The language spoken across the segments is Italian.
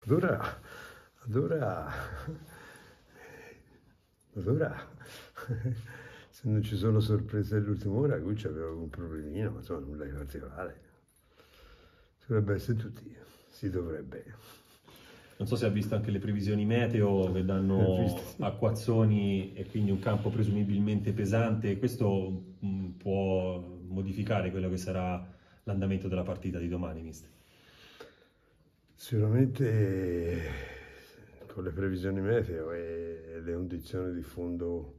Allora, se non ci sono sorprese all'ultima ora, qui c'aveva un problemino, ma insomma nulla di particolare. Dovrebbe essere tutti, si dovrebbe. Non so se ha visto anche le previsioni meteo che danno Sì. acquazzoni e quindi un campo presumibilmente pesante. Questo può modificare quello che sarà l'andamento della partita di domani, mister. Sicuramente con le previsioni meteo e le condizioni di fondo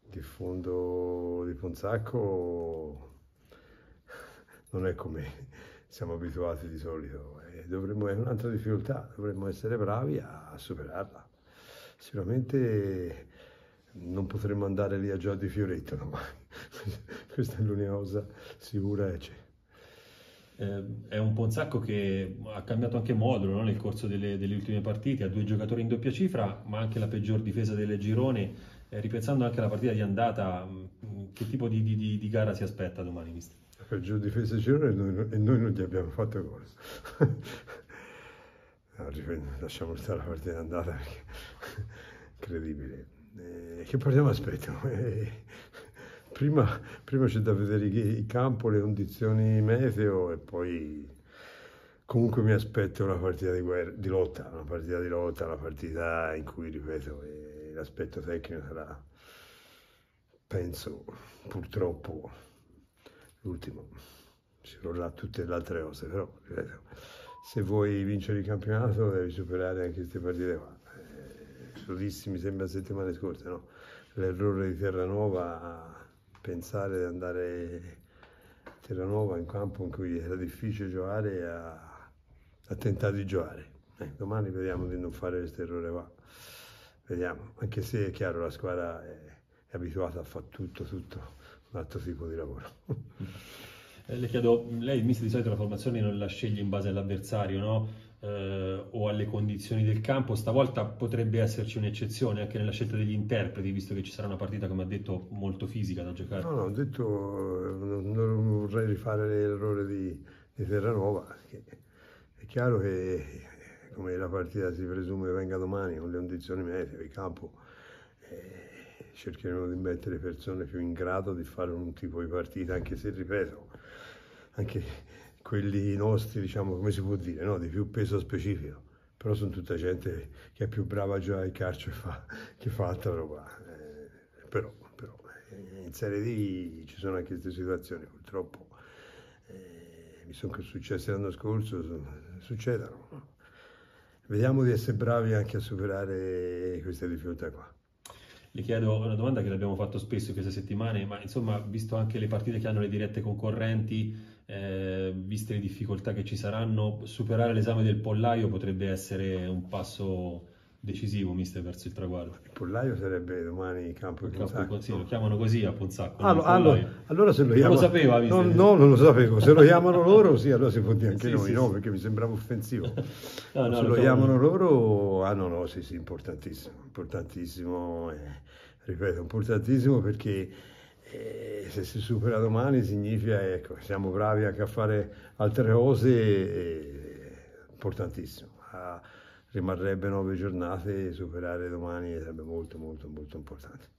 di Ponzacco non è come siamo abituati di solito. È un'altra difficoltà, dovremmo essere bravi a superarla. Sicuramente non potremmo andare lì a gioco di Fioretto domani. Questa è l'unica cosa sicura e c'è. È un Ponzacco che ha cambiato anche modulo, no? Nel corso delle ultime partite, ha 2 giocatori in doppia cifra, ma anche la peggior difesa del girone. Ripensando anche alla partita di andata, che tipo di gara si aspetta domani, mister? La peggior difesa del girone e noi non gli abbiamo fatto gol. No, lasciamo stare la partita di andata perché incredibile. Che partiamo aspetto? Prima c'è da vedere il campo, le condizioni meteo e poi comunque mi aspetto una partita di lotta, una partita in cui, ripeto, l'aspetto tecnico sarà, penso, purtroppo l'ultimo. Si rolla tutte le altre cose, però, ripeto, se vuoi vincere il campionato devi superare anche queste partite qua. Lo dissi, mi sembra, settimane scorse, no? L'errore di Terranova, pensare di andare a Terranova in campo in cui era difficile giocare, a tentare di giocare. Domani vediamo di non fare questo errore qua. Vediamo, anche se è chiaro la squadra è abituata a fare tutto un altro tipo di lavoro. Le chiedo, lei mister di solito la formazione non la sceglie in base all'avversario, no? O alle condizioni del campo. Stavolta potrebbe esserci un'eccezione anche nella scelta degli interpreti, visto che ci sarà una partita, come ha detto, molto fisica da giocare. No, ho detto non vorrei rifare l'errore di Terranova, perché è chiaro che come la partita si presume venga domani con le condizioni meteo, il campo, cercheremo di mettere persone più in grado di fare un tipo di partita, anche se, ripeto, anche quelli nostri, diciamo, come si può dire, no? Di più peso specifico, però sono tutta gente che è più brava a giocare al calcio che fa altra roba. Però in Serie D ci sono anche queste situazioni, purtroppo mi sono successe l'anno scorso, succedono. No? Vediamo di essere bravi anche a superare queste difficoltà qua. Le chiedo una domanda che le abbiamo fatto spesso in queste settimane, ma insomma, visto anche le partite che hanno le dirette concorrenti, viste le difficoltà che ci saranno, superare l'esame del pollaio potrebbe essere un passo decisivo, mister, verso il traguardo. Il pollaio sarebbe domani campo di Ponzacco. Sì, lo chiamano così a Ponzacco. Allora se lo chiamano... Non lo sapeva, mister? No, non lo sapevo. Se lo chiamano loro, sì, allora si può dire anche noi, no? Perché mi sembrava offensivo. Se lo chiamano loro, no, sì, importantissimo, ripeto, importantissimo perché se si supera domani significa, ecco, siamo bravi anche a fare altre cose, importantissimo. Rimarrebbe 9 giornate, superare domani sarebbe molto importante.